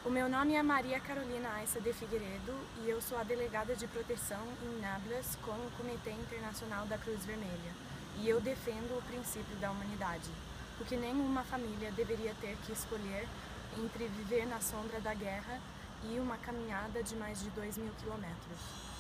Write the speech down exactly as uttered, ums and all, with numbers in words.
O meu nome é Maria Carolina Aissa de Figueiredo e eu sou a delegada de proteção em Nablus com o Comitê Internacional da Cruz Vermelha. E eu defendo o princípio da humanidade, porque nenhuma família deveria ter que escolher entre viver na sombra da guerra e uma caminhada de mais de dois mil quilômetros.